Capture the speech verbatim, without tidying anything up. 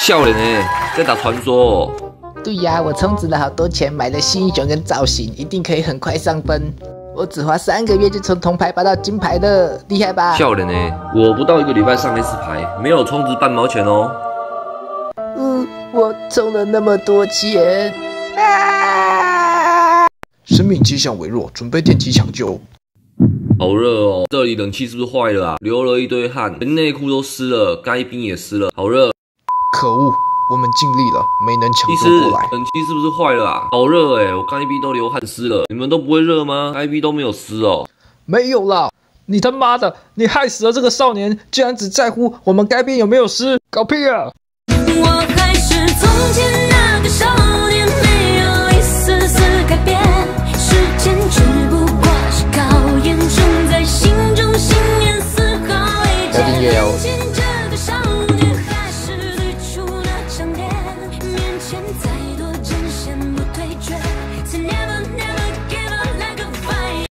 笑脸呢，在打传说哦。 对呀、啊，我充值了好多钱，买了新英雄跟造型，一定可以很快上分。我只花三个月就从铜牌拔到金牌了，厉害吧？ 笑脸呢，我不到一个礼拜上 S 牌，没有充值半毛钱哦。 嗯，我充了那么多钱。啊！ 生命迹象微弱，准备电击抢救。 好热哦，这里冷气是不是坏了啊？流了一堆汗，连内裤都湿了，该冰也湿了，好热。 可恶，我们尽力了，没能抢医师， 救过来。 冷气是不是坏了啊？好热哎、欸，我该冰都流汗湿了，你们都不会热吗？该冰都没有湿哦。 没有啦，你他妈的，你害死了这个少年，竟然只在乎我们该边有没有湿，搞屁啊！ 我还是从前那个少年，没有一丝丝改变。时间只不过是考验，种在心中信念丝毫未减。 要订阅哦。 这个少年还是最初那张脸，面前。